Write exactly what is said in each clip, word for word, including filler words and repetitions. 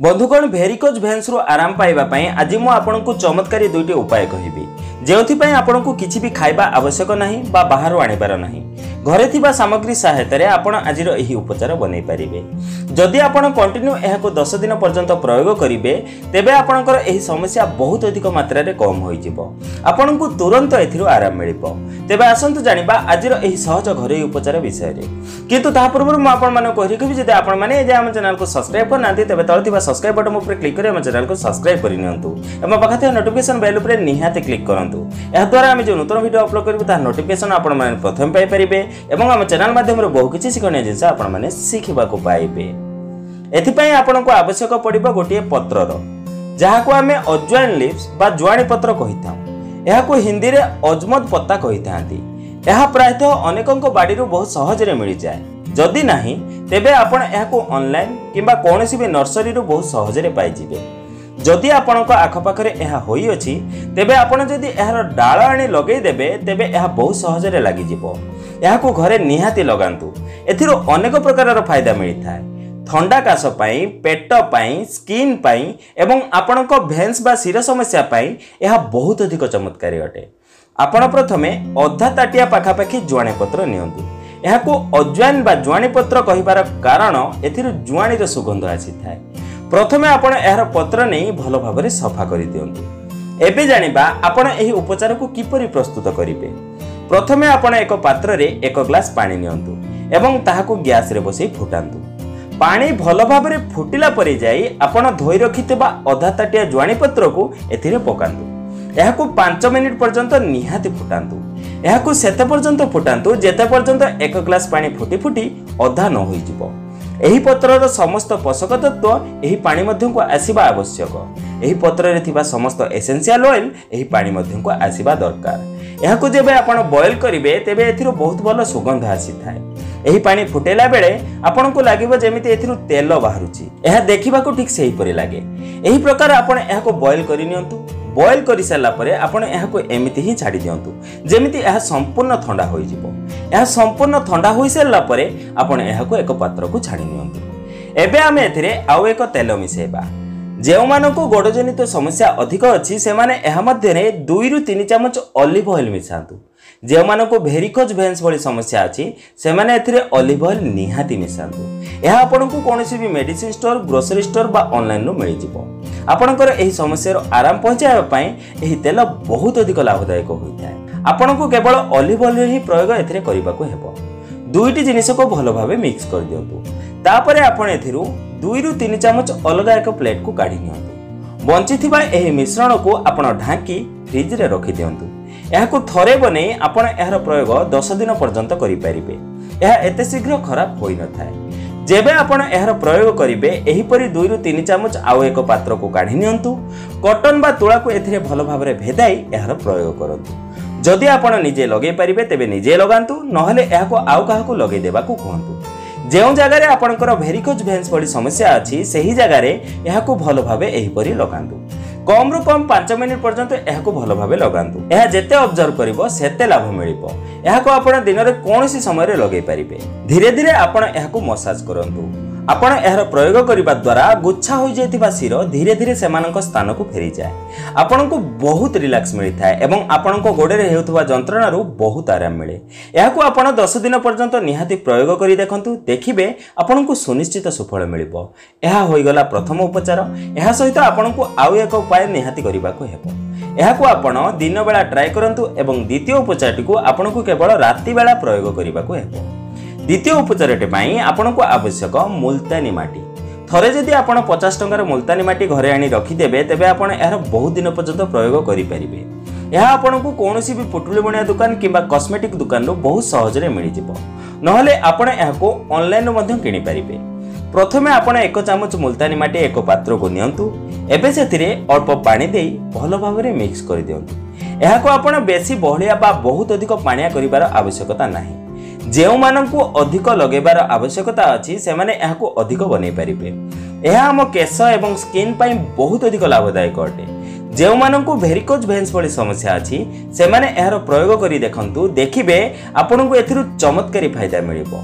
बंधुगण भेरिकोज भेन्स रु आराम पाइबा पई आज मु आपनकु चमत्कारी दुईटी उपाय कहिबी जेउथि पई आपनकु किछि भी खाइबा आवश्यक नाही बा बाहरु आनिबार नाही। घरे थिबा सामग्री सहायता रे आपण आजिर एही उपचार बनै परिबे। जदि आपण कंटिन्यू एहाको दस दिन पर्यंत प्रयोग करिवे तेबे आपणकर एही समस्या बहुत अधिक मात्रा रे कम होई जिवो। आपणकु तुरंत एथिरु आराम मिलिबो। तेबे आसंतु जानिबा आजिर एही सहज घरे उपचार विषय रे। किंतु ता पूर्व मु आपण माने कहि रखिबी जदि आपण माने जे हम चैनल को सब्सक्राइब करनांती तेबे तळ थिबा सब्सक्राइब बटन ऊपर क्लिक करि हम चैनल को सब्सक्राइब करि नियंतु एमा पाखते नोटिफिकेशन बेल ऊपर निहाते क्लिक करंतु। एहा द्वारा हम जे नूतन वीडियो अपलोड करिबु ता नोटिफिकेशन आपण माने प्रथम पाइ परिबे एवं हम चैनल माध्यम रे बहु किछि शिखणीय जिंस आपण माने सिखिबा को पाइबे। एथि पई आपण को आवश्यक पड़िबो गोटिए पत्रर जहा को हमें अजवाइन लीव्स बा जुआणी पत्र कहिथा। एहा को हिंदी रे अजमत पत्ता कहिथांती। एहा प्रायतः अनेकंको बाडी रो बहुत सहज रे मिलि जाय। जदि नाही तेबे आपण एहा को ऑनलाइन किबा कोनोसी भी नर्सरी रो बहुत सहज रे पाइ जिवे। जदि आपणक आखपाखरे एहा होई अछि तेबे आपण जदि एहार डाळ आनी लगेई देबे तेबे एहा बहुत सहज रे लागि जिवो। एहा को घरे निहाती लगांतु। एथिरो अनेक प्रकारर फायदा मिलि थाए। ठंडा काश पाई, पेट पाई, स्किन पाई एवं आपणक भेन्स बा सिर समस्या पाई एहा बहुत अधिक चमत्कारी अटे। आपण प्रथमे अधा ताटिया पाखापाखी जुआणी पत्र नियंतु। एहा को अजवाइन बा जुआणी पत्र कहिबार कारण एथिरो जुआणीर सुगंध आसी थाए। प्रथमे आपण एहार पत्र नै भलो भाबरे सफा करि दियंतु। एबे जानिबा आपण एही उपचार को किपरि प्रस्तुत करिवे। प्रथमे आपण एक पात्र रे एक ग्लास पानी नियंतु एवं ताहाको गैस रे बसई फुटांतु। पानी भलो भाबरे फुटिला परे जाई आपण धोई रखितबा अधा ताटिया जुआणी पत्र को एथिरे पकांतु। एहाको पाँच मिनिट पर्यंत निहाती फुटांतु। एहाको सेते पर्यंत फुटांतु जेते पर्यंत एक ग्लास पानी फुटी फुटी अधा न होई जिवो। एही पत्रर समस्त पोषक तत्व एही पानी मध्यम को आसीबा आवश्यक। एही पत्र रे थिबा समस्त एसेंशियल ऑयल एही पानी मध्यम को आसीबा दरकार। एहाको जेबे आपण बॉयल करिवे तेबे एथिरो बहुत भलो सुगंध आसी थाए। एही पानी फुटेला बेले आपण को लागिबो जेमिति एथिरो तेल बाहरुची। एहा देखिबा को ठीक सेही परि लागे। एही प्रकार आपण एहाको बॉयल करि नियंतु। बॉयल करि साला परे आपण एहाको एमिति ही छाडी दियंतु जेमिति एहा संपूर्ण ठंडा होई जिवो। एहा संपूर्ण ठंडा होई साला परे आपण एहाको एक पात्र को छाडी नियंतु। एबे आमे एथिरे आउ एक तेल मिसेबा। जेउ मानको गोड़ जनित समस्या अधिक अछि से माने एहा मध्ये रे दुई रु तीन चमच ऑलिव ऑयल मिसांतु। जेउ मानको भेरिकोज भेन्स भली समस्या अछि से माने एथिरे ऑलिव ऑयल निहाती मिसांतु। एहा आपनकु कोनोसी भी मेडिसिन स्टोर, ग्रोसरी स्टोर बा ऑनलाइन रो मिलि जिवो। आपनकर एही समस्या रो आराम पहुंचाबा पई एही तेल बहुत अधिक लाभदायक होइताय। आपनकु केवल ऑलिव ऑयल ही प्रयोग एथिरे करिबाकू हेबो। दुईटी जिनिस को भलो भाबे मिक्स कर दियंतु। तापरे आपण एथिरु दुई रु तीन चमच अलगा एक प्लेट को काढी नियंतु। बंची थिबा एही मिश्रण को आपण ढांकी फ्रिज रे रखि दियंतु। एहा को थरे बने आपण एहार प्रयोग दस दिन पर्यंत करि परिबे। एहा एते शीघ्र खराब होई न थाए। जेबे आपण एहार प्रयोग करिवे एही परि दुई रु तीन चमच आउ एक पात्र को काढी नियंतु। कॉटन बा तुळा को एथिरे भलो भाबरे भेदाई एहार प्रयोग करंतु। जदि आपण निजे लगै परिबे तेबे निजे लगांतु नहले एहा को आउ काहा को लगै देबा को कहंतु। जेउ जगह रे आपनकर भेरिकोज भेन्स बडी समस्या अछि सेही जगह रे एहा को भलो भाबे एही परि लगांतु। कम रु कम पाँच मिनिट पर्यंत एहा को भलो भाबे लगांतु। एहा जेते ऑब्जर्व करिवो सेते लाभ मिलिबो। एहा को आपण दिन रे कोनोसी समय रे लगै परिबे। धीरे धीरे आपण एहा को मसाज करंतु। आपण एहार प्रयोग करिबा द्वारा गुच्छा होई जेतिबा सिर धीरे धीरे सेमानक स्थान को फेरी जाय। आपण को बहुत रिलैक्स मिलि थाए एवं आपण को गोडे रे हेउतबा जंत्रणा रु बहुत आराम मिले। एहा को आपण दस दिन पर्यंत निहाती प्रयोग करि देखंतु। देखिबे आपण को सुनिश्चित सुफल मिलिबो। एहा होई गला प्रथम उपचार। एहा सहित आपण को आउ एक उपाय निहाती करिबाको हेबो। एहा को आपण दिन बेला ट्राई करंतु एवं द्वितीय उपचारटी को आपण को केवल राति बेला प्रयोग करिबाको हेबो। द्वितीय उपचारटे पाई आपनको आवश्यक मुल्तानी माटी। थरे जदि आपण पचास टंकार मुल्तानी माटी घरे आनी रखि देबे तेबे आपण एहार बहुत दिन पर्यंत प्रयोग करि परिबे। एहा आपनको कोनोसी भी पुटुली बनिया दुकान किबा कॉस्मेटिक दुकान रो बहुत सहज रे मिलि जिवो। नहले आपण एहाको ऑनलाइन रो मध्ये किनि परिबे। प्रथमे आपण एक चमच मुल्तानी माटी एक पात्र को नियंतु। एबे सेथिरे अल्प पानी देई भलो भाबरे मिक्स कर दियंतु। एहाको आपण बेसी बहलिया बा बहुत अधिक पानिया करिवार आवश्यकता नाही। जेउ माननकु अधिक लगेबार आवश्यकता अछि से माने एहाको अधिक बनै परिबे। एहा हम केश एवं स्किन पई बहुत अधिक लाभदायक अटे। जेउ माननकु भेरिकोज भेन्स भली समस्या अछि से माने एहार प्रयोग करि देखंतु। देखिबे आपनकु एथिरु चमत्कारी फायदा मिलिबो।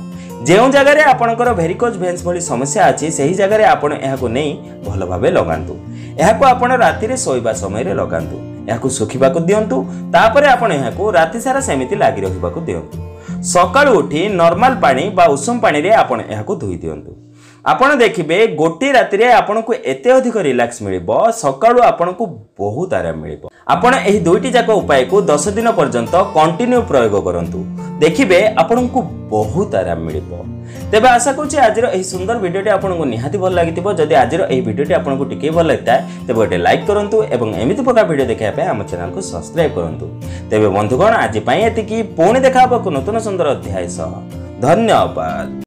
जो जगार आपणकर भेरिकोज भेन्स भली समस्या अच्छी से जगार आपण यहां नहीं भल भाव लगातु। यहां आपण राति शोवा समय लगातु। यहां सुखा दिंतु तापर आपण यहां राति सारा सेमती लगी रहा दिंतु। सकाळु उठी नॉर्मल पानी बा उषुम पानी रे आपण यहां धोई दिंतु। आपण देखिए गोटे राति आपन को एते अधिक रिलैक्स मिल सकाळु आपन को बहुत आराम मिल। आपण एही दुईटी जाक उपाय को दस दिन पर्यंत कंटिन्यू प्रयोग करंतु देखिए आपन को बहुत आराम मिल। तेबे आशा करूँ आज एही सुंदर वीडियोटी आपको निहाती भल लगी। जदि आज एही वीडियोटी आपको टिके भल लगता है तेज गोटे लाइक करूँ एवं एमती प्रकार वीडियो देखापी आम चैनल को सब्सक्राइब करूँ। तेबे बंधुगण आज एतिकी पुणी देखा नूतन सुंदर अध्याय सह धन्यवाद।